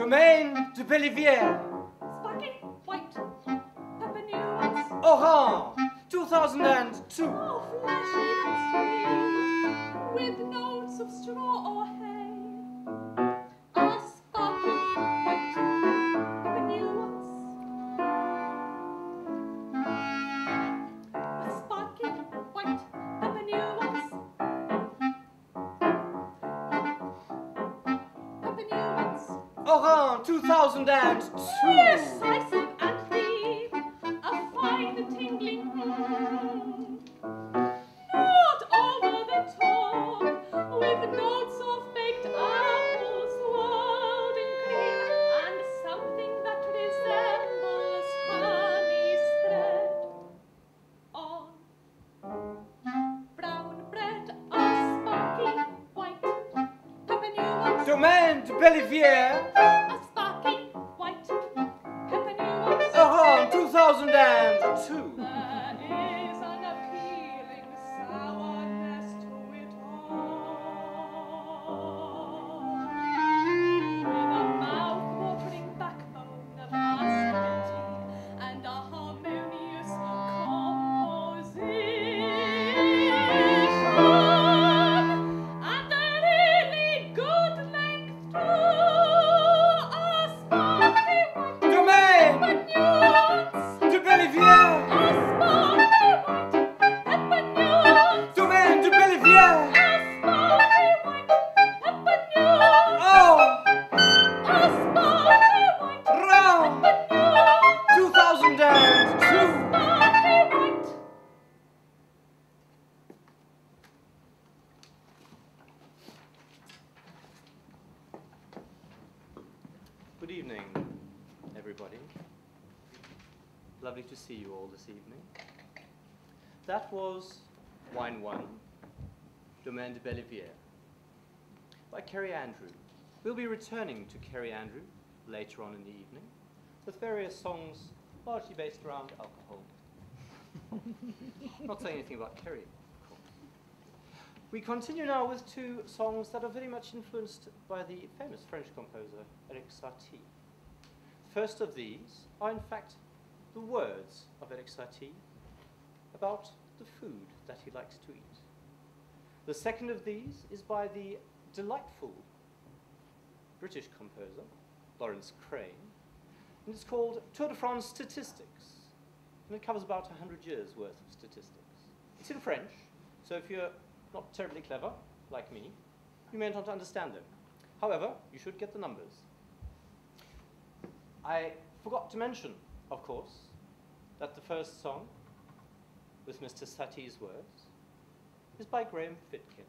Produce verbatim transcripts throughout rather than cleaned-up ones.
Domaine de Belliviere. Sparkling white. Pepper nuance. Orange. two thousand two. Oh, fleshy and sweet. With notes of straw or hay. A sparkling white. Pepper nuance. A sparkling white. Pepper nuance. Pepper nuance. Orange two thousand two. Decisive and deep, a fine tingling hum. Not over the top, with notes of baked apples swirled in cream, and something that resembles honey spread on brown bread. A sparkling white pepper nuance. Domaine de Belliviere. A sparkling white pepper nuance. Orange two thousand two. There is an appealing sourness to it all, with a mouth-watering backbone of acidity and a harmonious composition, and a really good length too. A sparkling white Domaine pepper nuance. de Belliviere. A sparkling white pepper nuance. Domaine de Belliviere. A sparkling white pepper nuance. Oh, A sparkling white round pepper nuance. two thousand two. Sparkling white. Good evening, everybody. Lovely to see you all this evening. That was Wine One, Domaine de Belliviere, by Kerry Andrew. We'll be returning to Kerry Andrew later on in the evening with various songs largely based around alcohol. Not saying anything about Kerry, of course. We continue now with two songs that are very much influenced by the famous French composer Eric Satie. The first of these are in fact the words of Eric Satie about the food that he likes to eat. The second of these is by the delightful British composer Laurence Crane, and it's called Tour de France Statistics, and it covers about one hundred years worth of statistics. It's in French, so if you're not terribly clever, like me, you may not understand them. However, you should get the numbers. I forgot to mention, of course, that the first song, with Mister Satie's words, is by Graham Fitkin.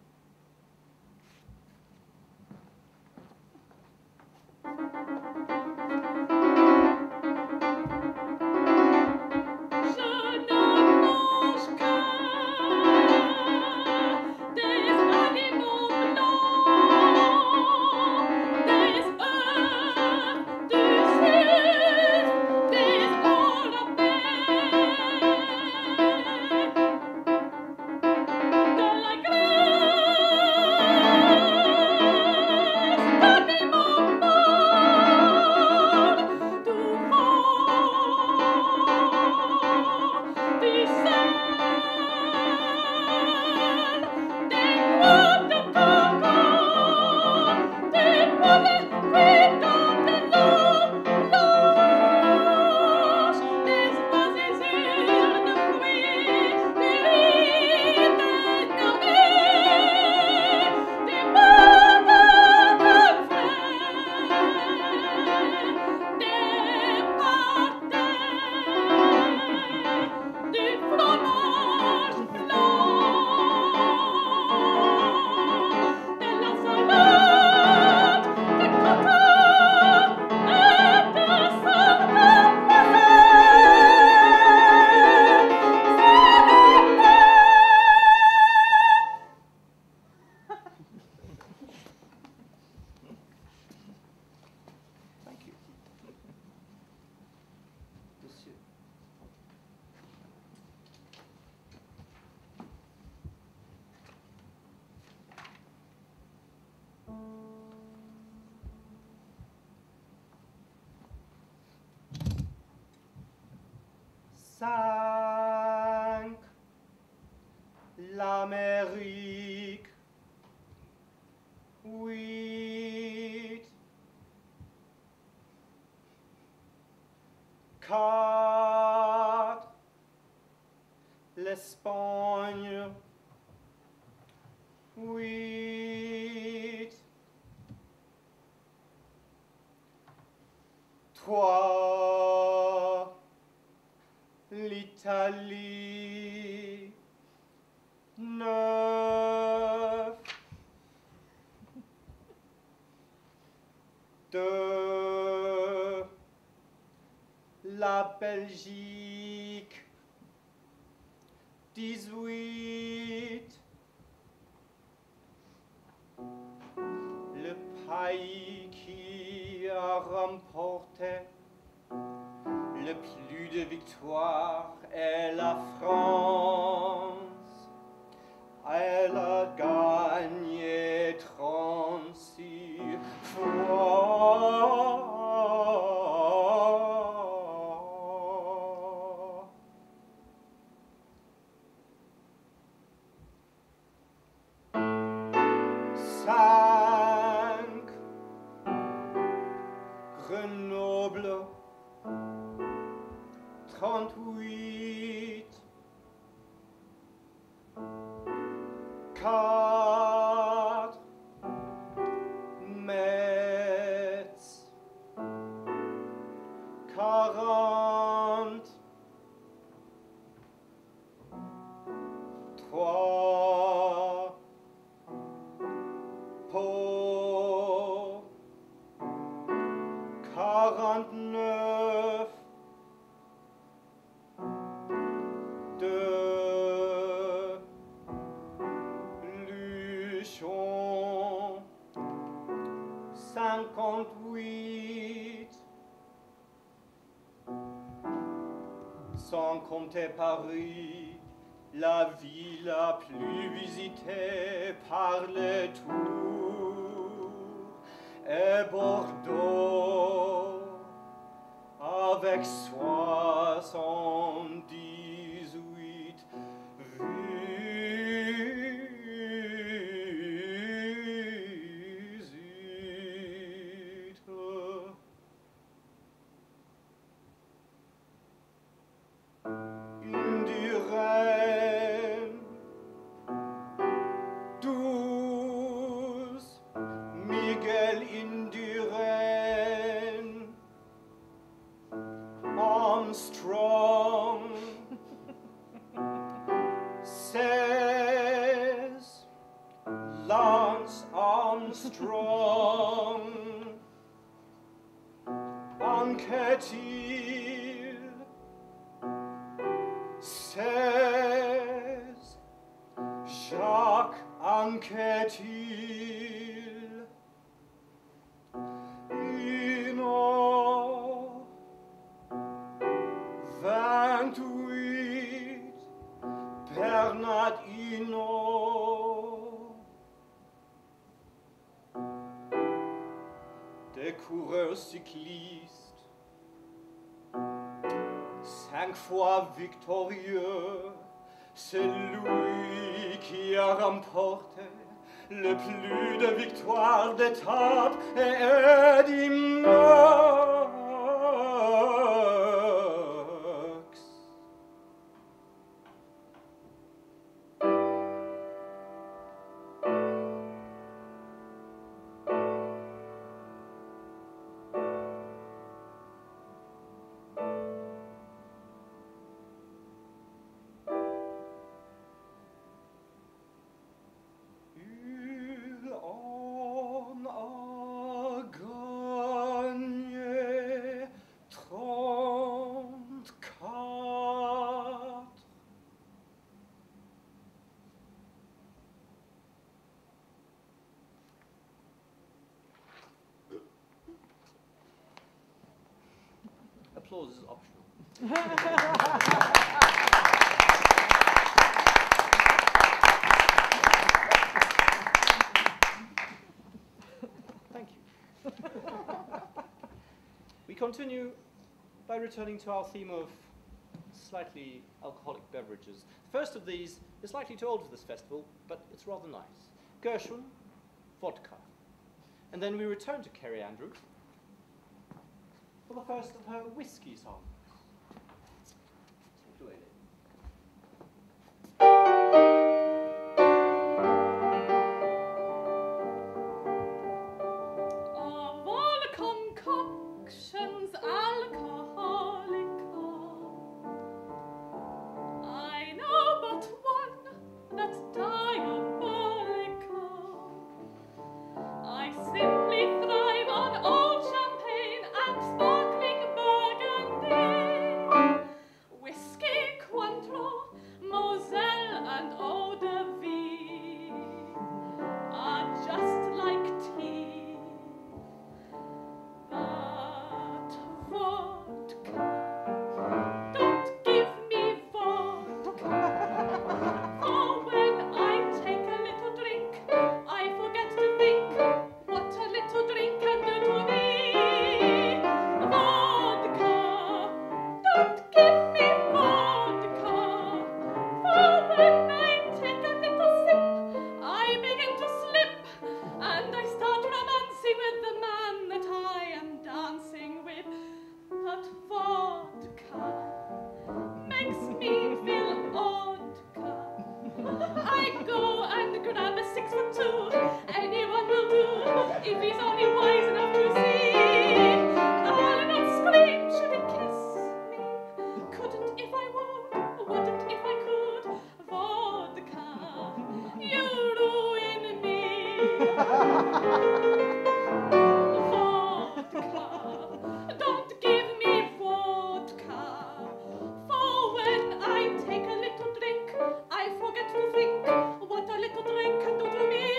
De la grande quatre, l'Espagne, huit, trois, l'Italie, neuf, deux, la Belgique, dix-huit, le pays qui a remporté le plus de victoires est la France. Elle a gagné trente-six fois. Cinq, Grenoble, trente-huit, quatre, Metz, quarante, trois, Pau, quarante-neuf, deux, Luchon, cinquante-huit, sans compter Paris, la ville la plus visitée par les tours, et Bordeaux, avec soixante-dix-huit visites. Indurain, douze, Miguel Indurain, Armstrong, seize, Lance Armstrong, Anquetil, seize, Jacques Anquetil, Hino, vingt-huit, Bernard Hinault, des coureurs cyclistes, cinq fois victorieux, c'est lui qui a remporté le plus de victoires d'étape, et Eddie Merckx. Il en a gagné trente-quatre. Applause is optional. Thank you. We continue by returning to our theme of slightly alcoholic beverages. The first of these is slightly too old for this festival, but it's rather nice. Gershwin, vodka. And then we return to Kerry Andrew for the first of her whiskey songs. Don't give me vodka, for when I take a little drink, I forget to think what a little drink can do to me.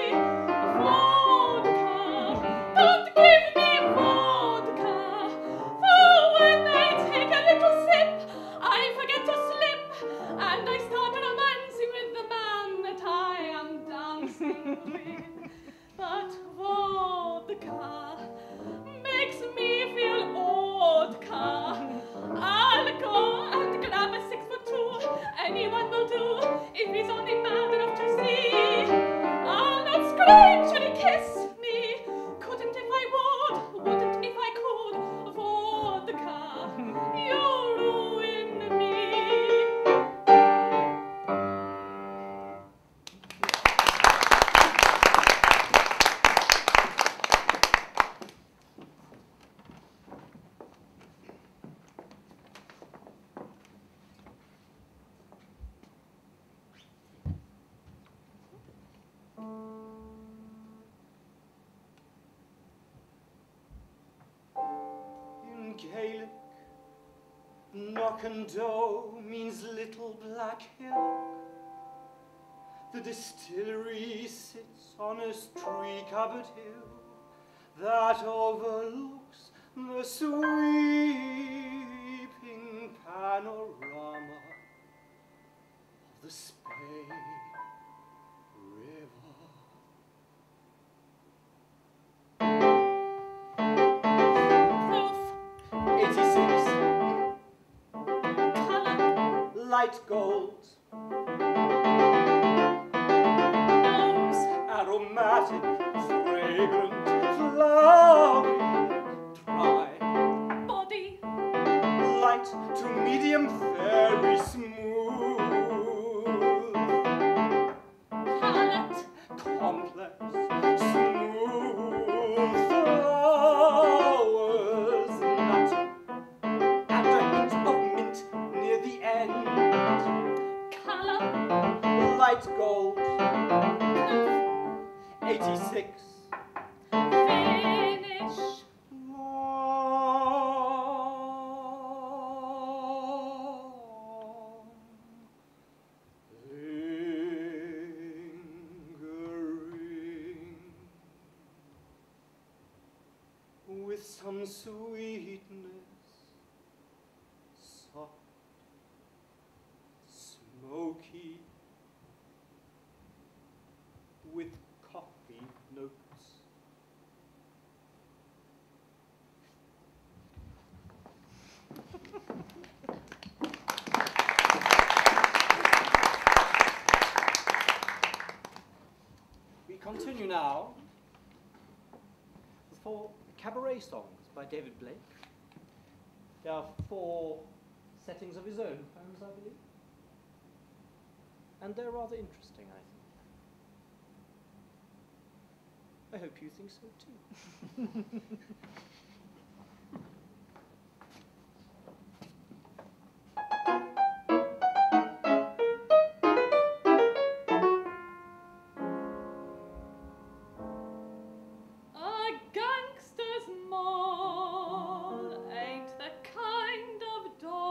Vodka, don't give me vodka, for when I take a little sip, I forget to slip, and I start romancing with the man that I am dancing with. But vodka makes me feel odd-ka. I'll go and grab a six foot two. Anyone will do if he's only mad enough to see. I'll not scream should he kiss me. Couldn't if I would, wouldn't if I could. Vodka, you ruin me. In Gaelic, knock and dough means little black hill. The distillery sits on a tree-covered hill that overlooks the sweeping panorama of the Spey River. eighty-six. Colour, Light gold. nose, Aromatic, fragrant, flowery, dry. body, Light to medium, very smooth. palate, Complex, smooth flowers, nut, and a hint of mint near the end. colour, Light gold, proof, eighty-six. finish, Long, lingering, with some sweetness, soft, smoky, with coffee notes. We continue now with four cabaret songs by David Blake. There are four settings of his own poems, I believe. And they're rather interesting, I think. I hope you think so too. a gangster's mall ain't the kind of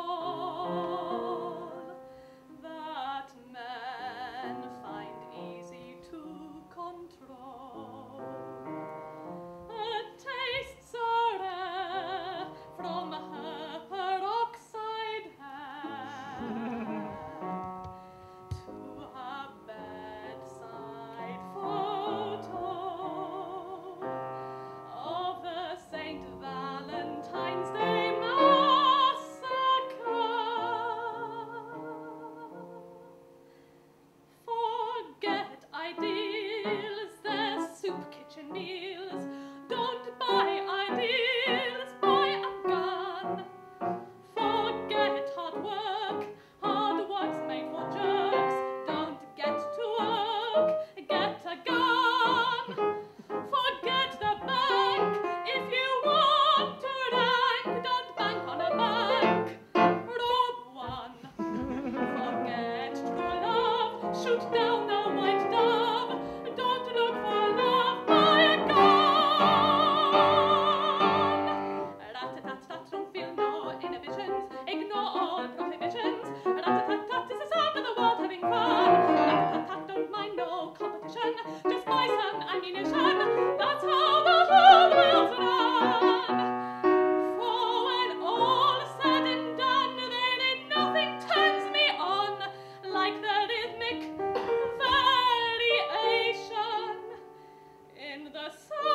doll that men find easy to control. Her tastes are the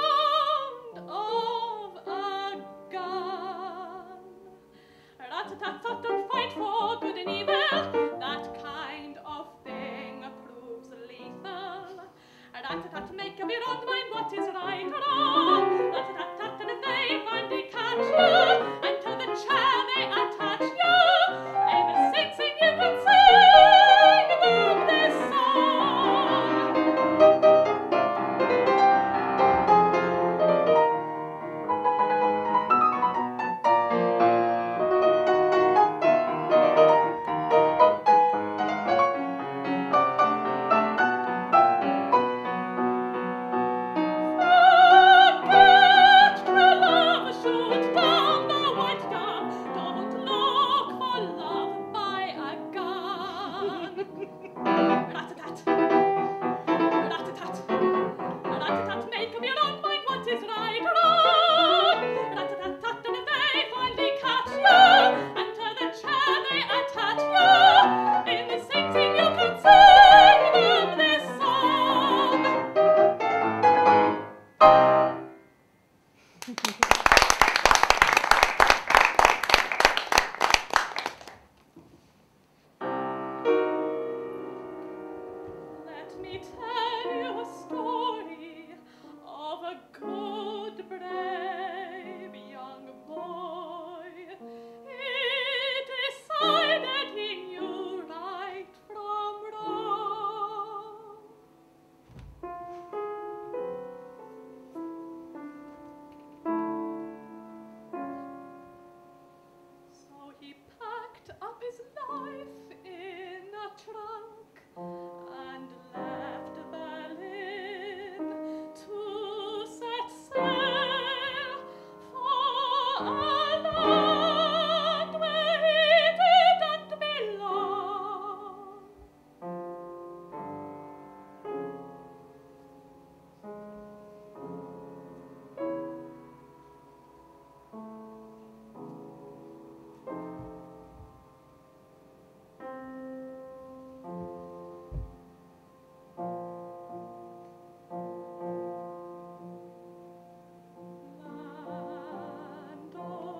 sound of a gun. Rat-a-tat-tat, don't fight for good and evil. That kind of thing proves lethal. Rat-a-tat, make up your own mind what is right or wrong. Rat-a-tat-tat, and if they finally catch you, and to the chair they attach you, in a sing-sing you can sing them this song. Land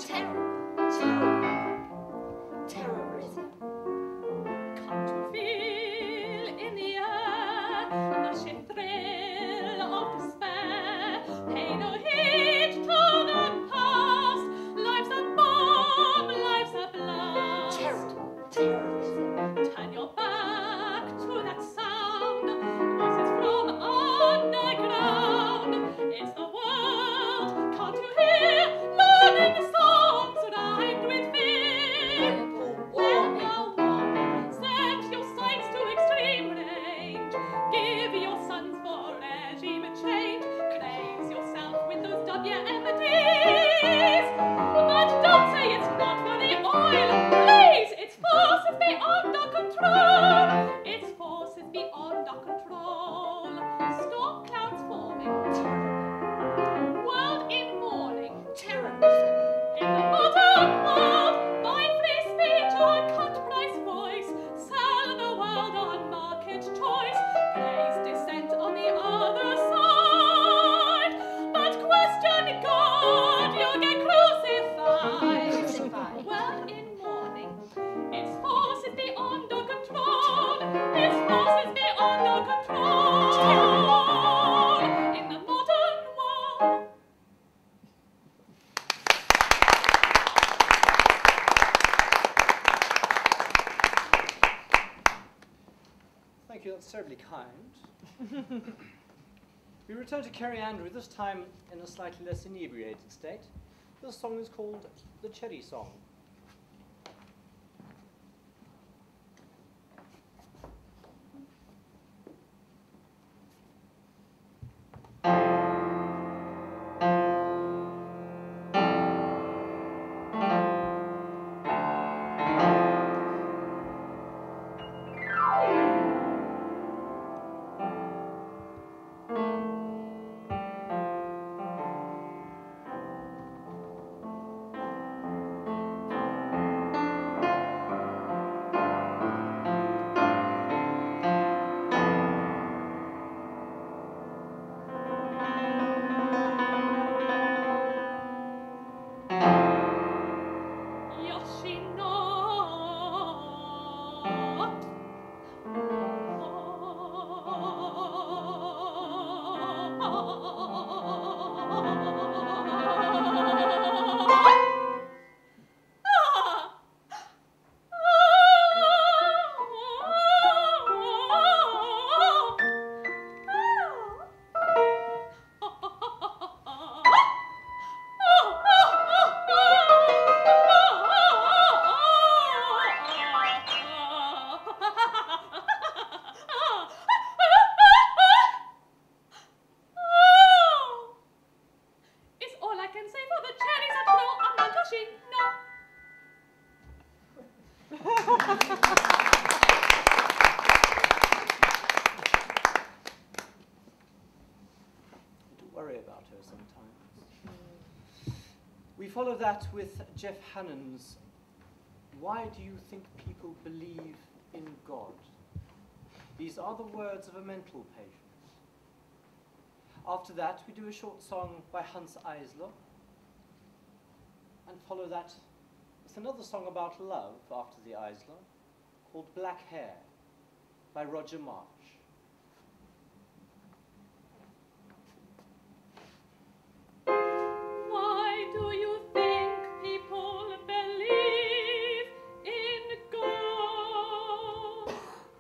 terror, terror, terrorism. Come to feel in the air the ship thrill of despair. Pay no heed to the past. Life's a bomb, life's a blast. Terror, terrorism. Turn your back to that sound. Voices from underground. It's the world. Can't you hear? Learning songs rhymed with fear. Now set your sights to extreme range. Give your sons for regime change. Craze yourself with those W M Ds. But don't say it's not for the oil. Please, its force is beyond our control. Its force is beyond our control. Storm clouds forming. World in mourning. Terrorism. In the modern world, by free speech or cut-price voice, sell the world on market choice, place dissent on the other side. But question God, you'll get crucified. Crucified. World in mourning. Its force is beyond our control. Its force is beyond our control. In the modern world. Thank you, that's terribly kind. We return to Kerry Andrew, this time in a slightly less inebriated state. This song is called The Cherry Song. Follow that with Geoff Hannan's Why Do You Think People Believe in God? These are the words of a mental patient. After that, we do a short song by Hans Eisler, and follow that with another song about love after the Eisler, called Black Hair by Roger Marsh. Why do you think people believe in God?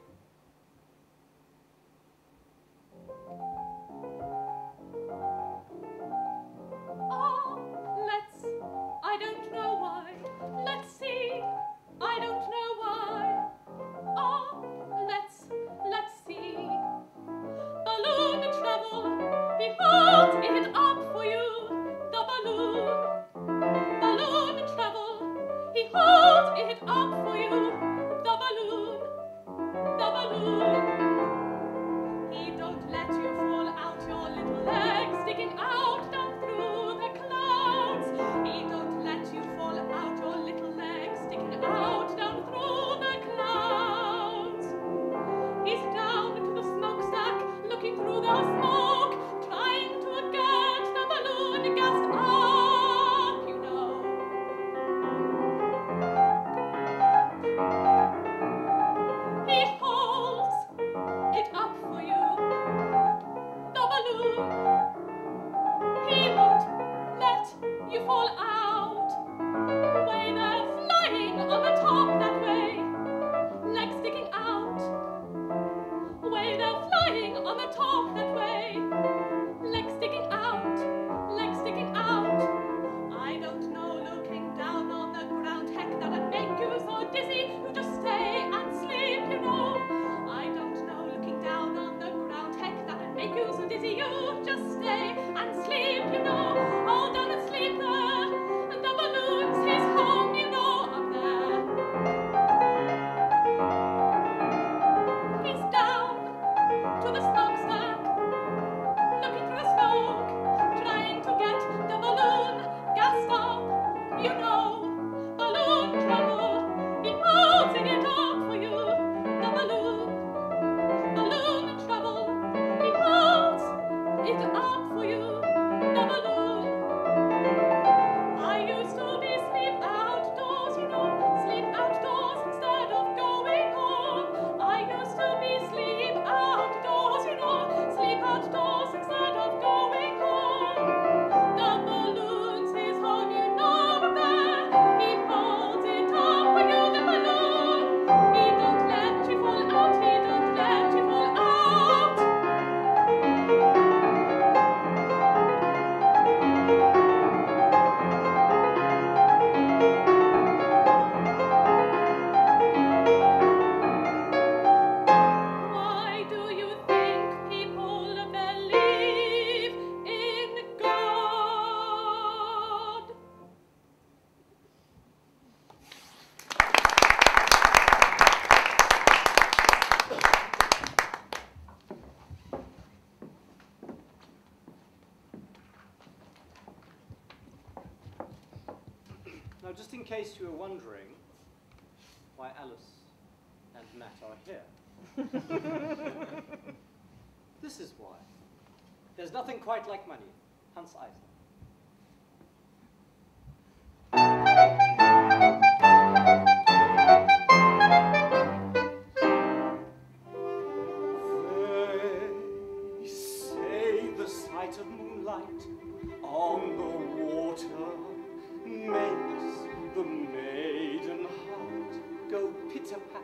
Oh, let's, I don't know why. Let's see, I don't know why. Oh, let's, let's see. Balloon travel, behold it up for you. The balloon, balloon travel, he holds it up for you. The balloon, the balloon. He don't let you fall out your little legs sticking out down through the clouds. He don't let you fall out your little legs sticking out down through the clouds. He's down to the smokestack, looking through the smoke, trying to get the balloon gassed up, you know. make you so dizzy you just stay and sleep, you know. Oh, down and sleep there, and the balloon's his home, you know, up there. He's down to the smokestack, looking through the smoke, trying to get the balloon gassed up, you know. Balloon trouble, he holding it up for you, the balloon. Balloon trouble, he holds it up for you, the balloon. I used to be sleep outdoors, you know, sleep outdoors instead of going home. I used to be sleep outdoors, you know, sleep outdoors instead of going home. The balloon's his home, you know, there. He holds it up for you, the balloon. He don't let you fall out, he don't let you fall out. Why do you think people believe in God? Now, just in case you were wondering why Alice and Matt are here, this is why. There's nothing quite like money. Hans Eisler. They say the sight of moonlight on the water makes the maiden heart go pitter-pat.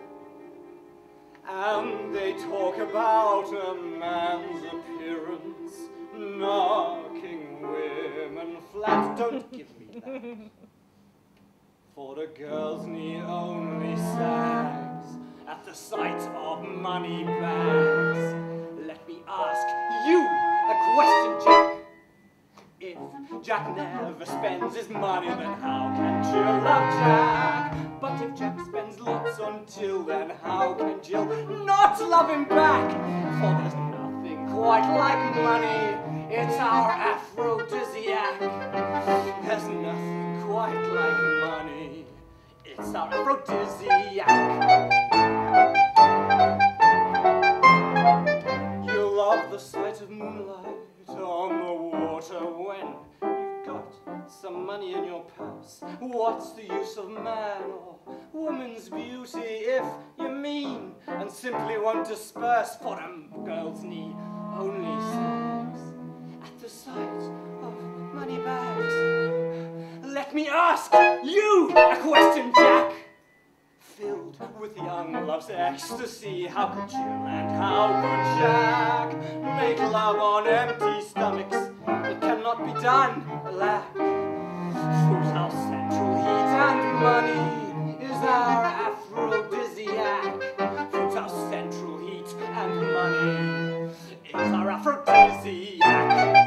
And they talk about a man's appearance knocking women flat. Don't give me that. For a girl's knee only sags at the sight of money bags. Let me ask you a question, Jack. If Jack never spends his money, then how can Jill love Jack? But if Jack spends lots on Jill, then how can Jill not love him back? For there's nothing quite like money, it's our aphrodisiac. There's nothing quite like money, it's our aphrodisiac. You love the sight of moonlight on the water when you've got some money in your purse. What's the use of man or woman's beauty if you're mean and simply won't disperse? For a girl's knee only sags at the sight of money bags. Let me ask you a question, Jack. Filled with young love's ecstasy, how could Jill and how could Jack make love on empty stomachs? It cannot be done, alack. Fruithouse central heat and money is our aphrodisiac. Fruithouse central heat and money is our aphrodisiac.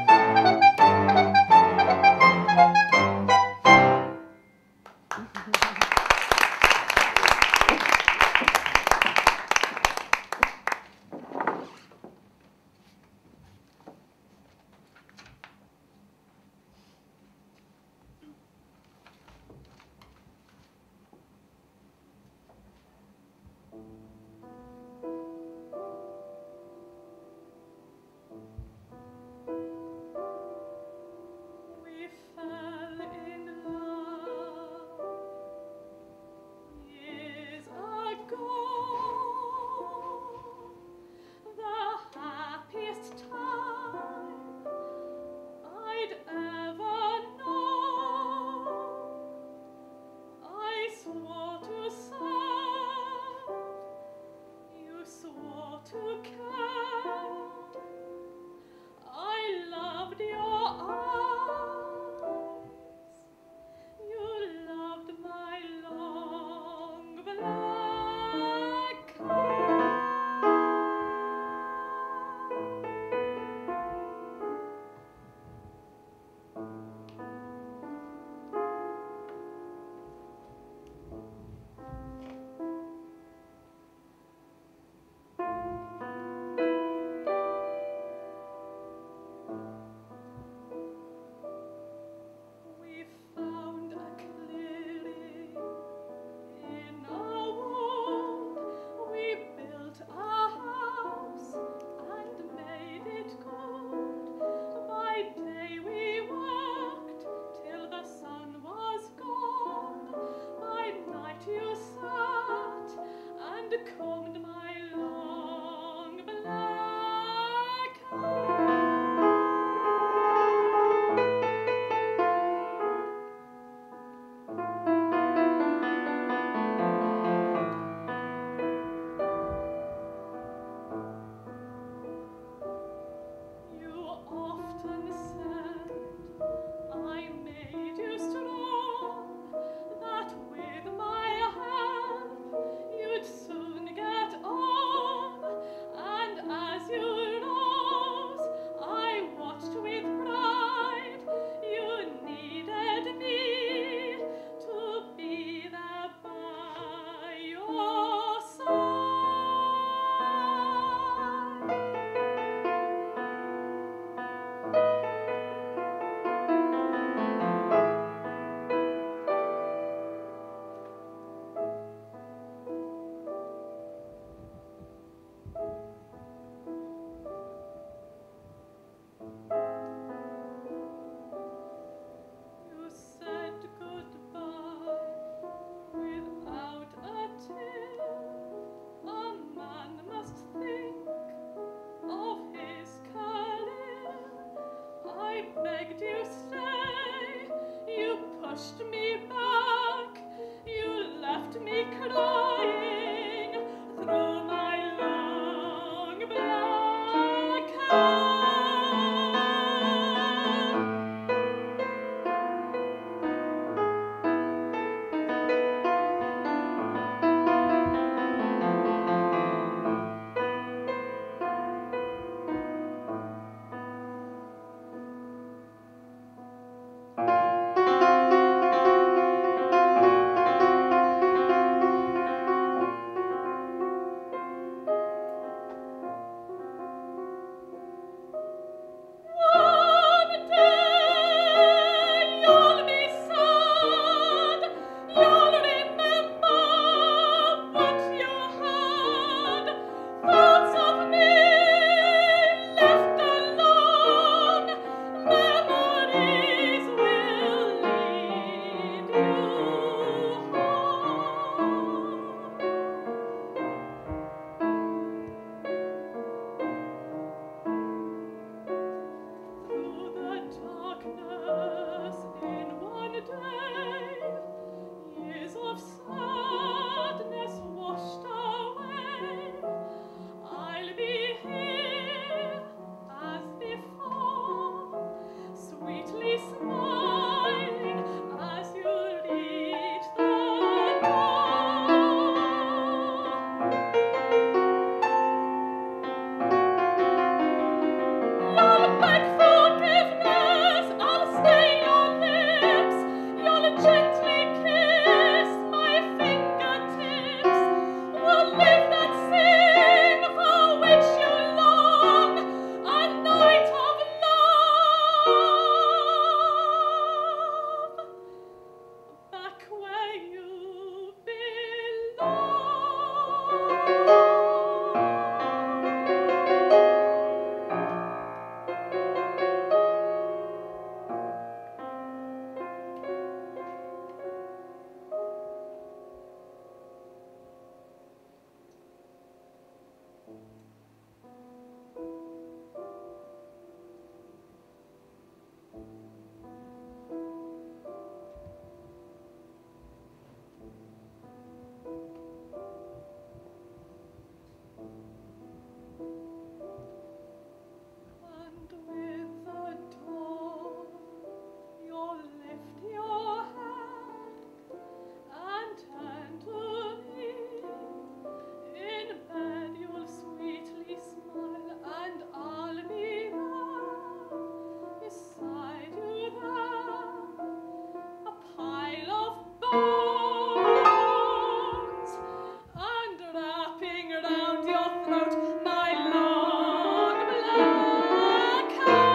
bones, and wrapping round your throat my long black hair.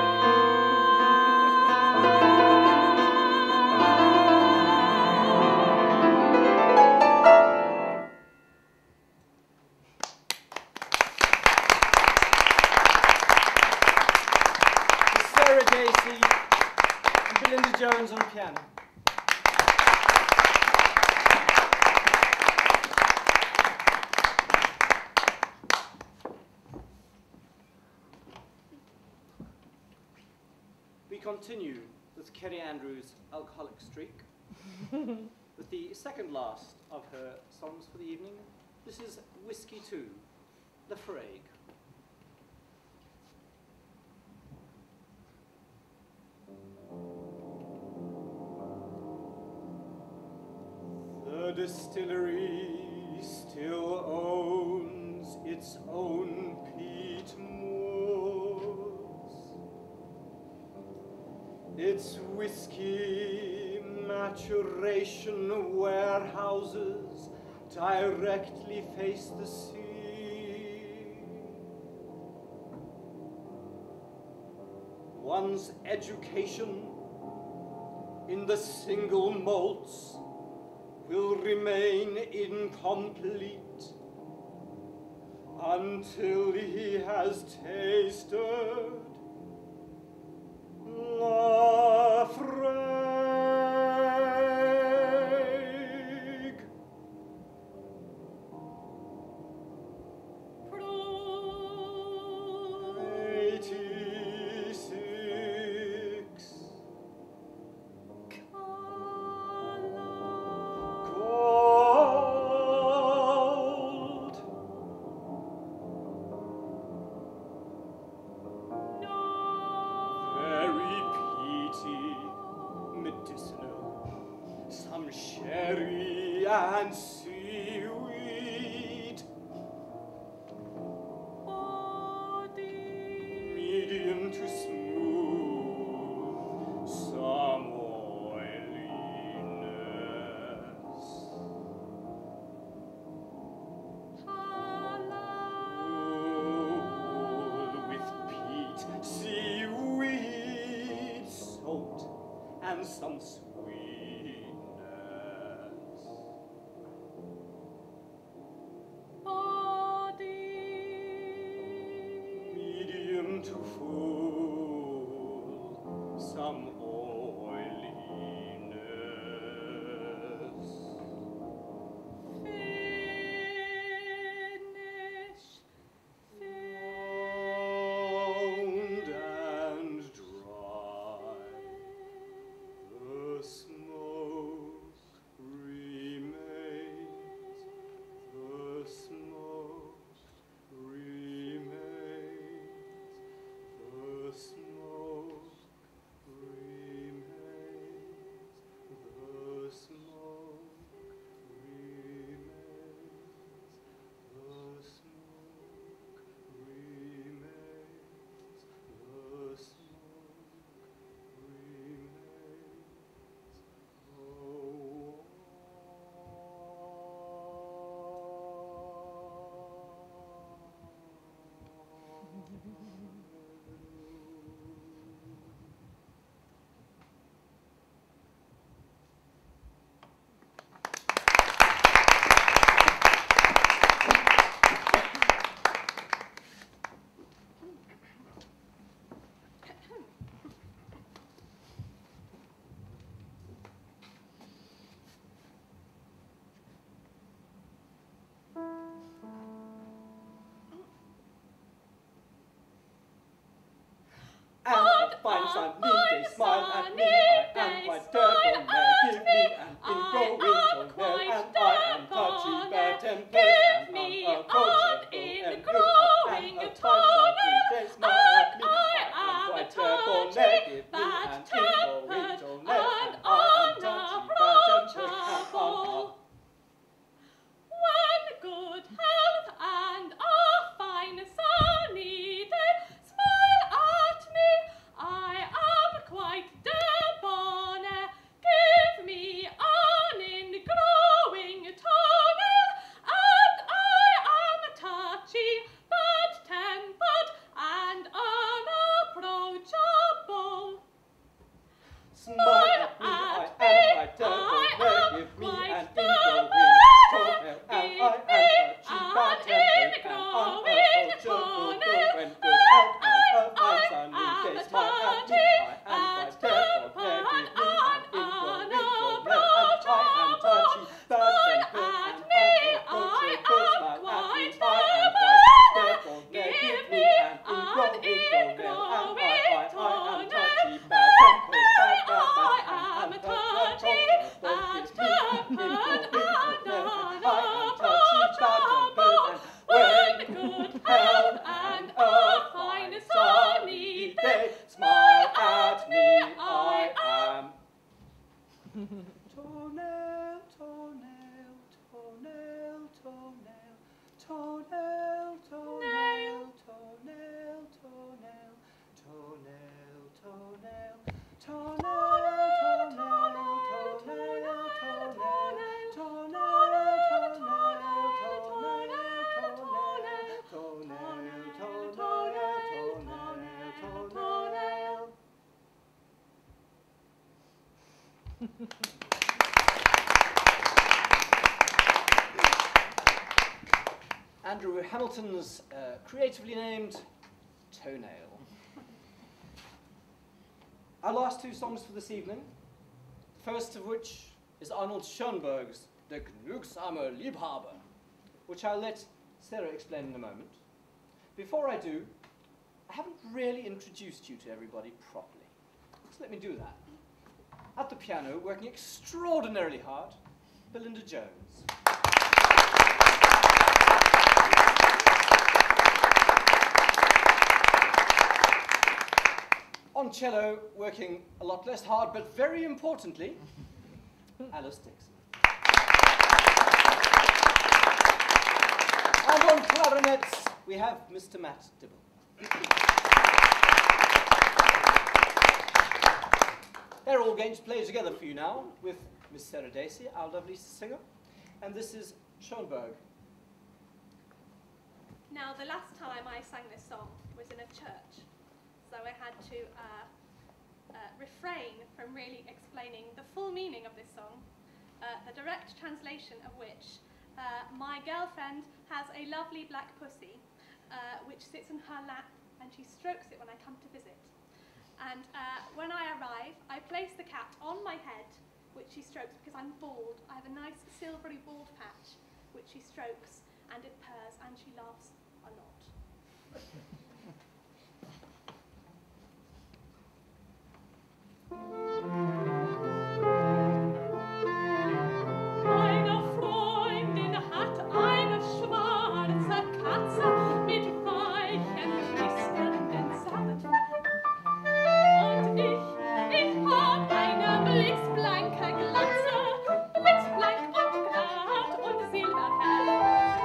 Sarah Dacey and Belinda Jones on piano. We continue with Kerry Andrew's alcoholic streak with the second last of her songs for the evening. This is Whiskey two, The Frag. The distillery still owns its own peat moors, its whiskey maturation warehouses directly face the sea. One's education in the single malts will remain incomplete until he has tasted La Frag. eighty-six. Cold. Very peaty, medicinal. Some sherry and seaweed. Medium to smooth, some oiliness. Full with peat, seaweed, salt, and some sweetness. Medium to full, some oiliness. Finish, Round and dry, the smoke remains, the smoke remains, the smoke remains, the smoke remains, the smoke remains, the smoke remains. And a fine sunny day, smile at me, I am quite debonair, give me an ingrowing toenail, and I am touchy, bad tempered, and unapproachable, and growing a fine sunny day, smile at me, I am quite debonair, give me an ingrowing toenail, and I am touchy, bad tempered, and unapproachable. one good health and a fine sunny day, smile at me, I am quite debonair, give Andrew Hamilton's uh, creatively named Toenail. Our last two songs for this evening, first of which is Arnold Schoenberg's Der Gnugsame Liebhaber, which I'll let Sarah explain in a moment. Before I do, I haven't really introduced you to everybody properly, so let me do that. At the piano, working extraordinarily hard, Belinda Jones. On cello, working a lot less hard, but very importantly, Alice Dixon. And on clarinets, we have Mister Matt Dibble. They're all going to play together for you now with Miss Sarah Dacey, our lovely singer, and this is Schoenberg. Now, the last time I sang this song was in a church, so I had to uh, uh, refrain from really explaining the full meaning of this song, uh, the direct translation of which uh, my girlfriend has a lovely black pussy uh, which sits in her lap and she strokes it when I come to visit. And uh, when I arrive, I place the cat on my head, which she strokes because I'm bald. I have a nice silvery bald patch, which she strokes, and it purrs, and she laughs a lot. Meine Freundin hat eine schwarze Katze mit weichen, knisternden Samt. Und ich, ich hab eine blitzblanke Glatze, blitzblank und glatt und silberhell.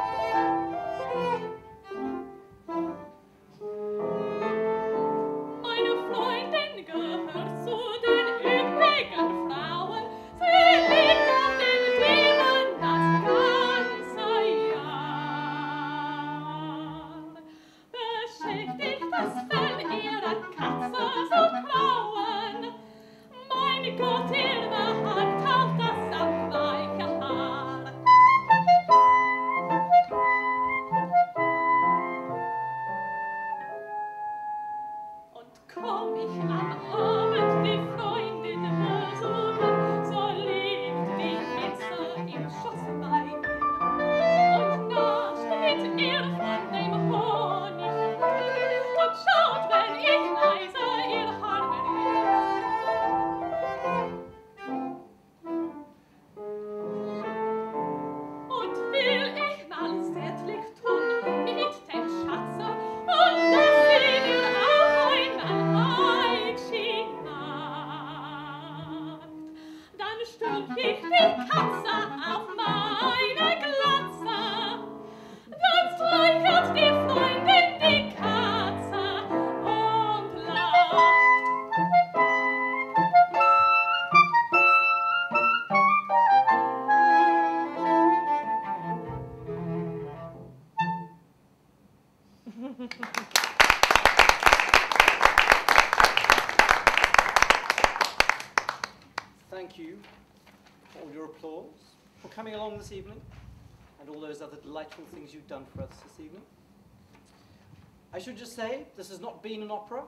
Meine Freundin gehört zu den üppigen Frauen, sie liegt auf den Dielen das ganze Jahr. Beschäftigt das Fell ihrer Katze so grauen, mein Gott, ihr behagt auch das samtweiche Haar. Und komm ich am Abend die Freundin besuchen, so liegt die Hitze im Schoße bei mir und nascht mit ihr von dem Honig und schaut, wenn ich leise ihr Haar berühre. Und will ich mal zärtlich tun mit dem Schatze und dass sie mir auch einmal Einschi macht, dann stülp ich die Katze auf meine Glatze, dann streichelt die Freundin die Katze und lacht. Thank you for all your applause, for coming along this evening, and all those other delightful things you've done for us this evening. I should just say, this has not been an opera,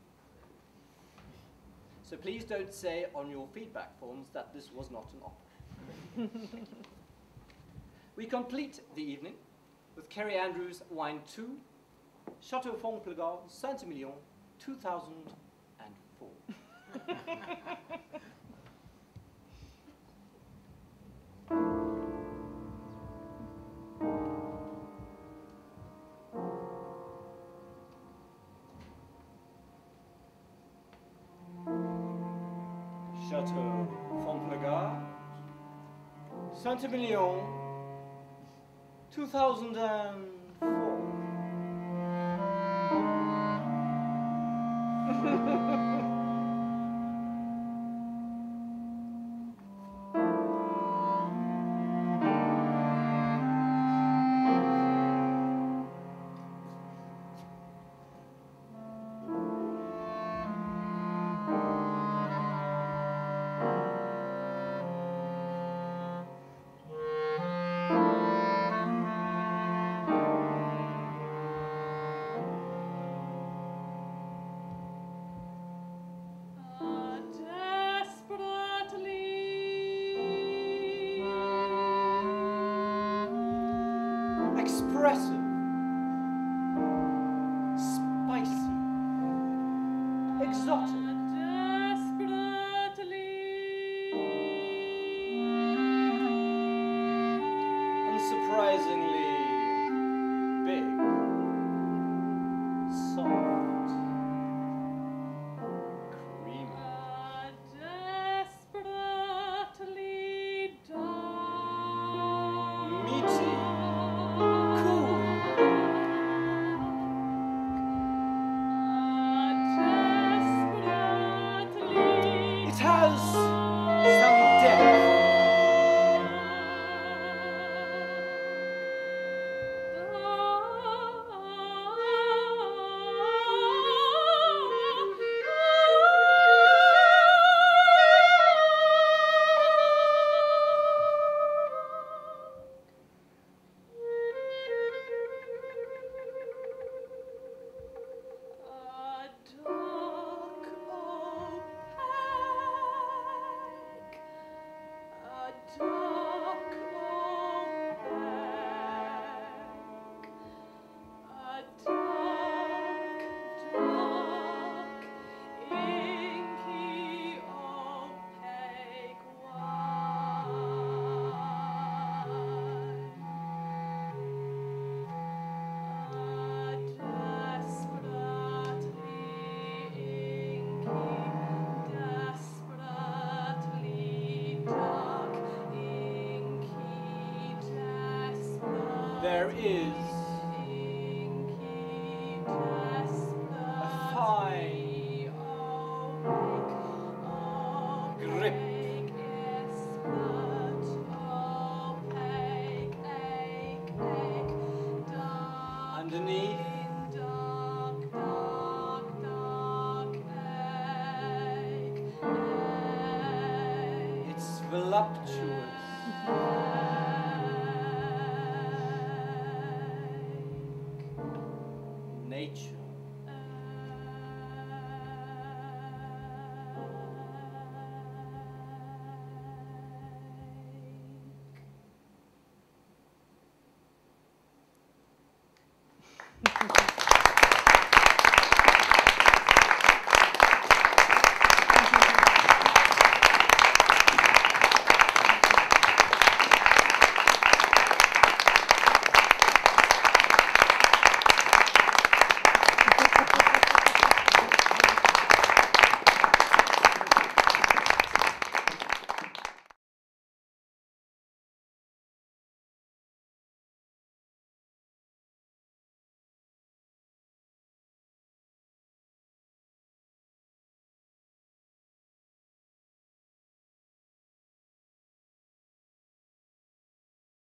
so please don't say on your feedback forms that this was not an opera. We complete the evening with Kerry Andrew's Wine two, Chateau Fonklegar, Saint-Emilion, two thousand four. Chateau Fonklegar, Saint-Emilion, two thousand four. exotic, unsurprisingly big, soft, creamy, meaty, cool, it has some depth. There is a fine grip underneath. It's voluptuous.